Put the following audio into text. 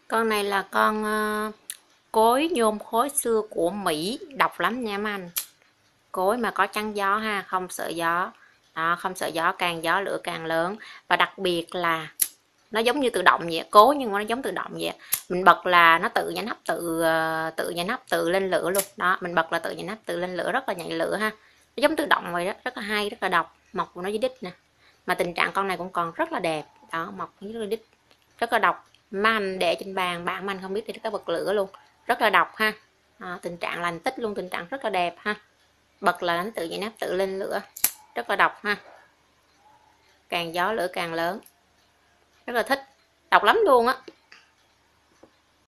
Con này là con cối nhôm khối xưa của Mỹ, độc lắm nha mấy anh. Cối mà có chắn gió ha, không sợ gió. Đó, không sợ gió, càng gió lửa càng lớn. Và đặc biệt là nó giống như tự động vậy, cối nhưng mà nó giống tự động vậy. Mình bật là nó tự nhảy nắp, tự nhảy nắp, tự lên lửa luôn. Đó, mình bật là tự nhảy nắp, tự lên lửa, rất là nhạy lửa ha. Nó giống tự động vậy đó, rất là hay, rất là độc. Mọc của nó dưới đít nè. Mà tình trạng con này cũng còn rất là đẹp. Đó, mọc dưới đít, rất là độc. Má anh để trên bàn, bạn anh không biết thì cái bật lửa luôn, rất là độc ha. Đó, tình trạng lành tích luôn, tình trạng rất là đẹp ha. Bật là nó tự nhảy nắp, tự lên lửa, rất là độc ha. Càng gió lửa càng lớn, rất là thích, độc lắm luôn á.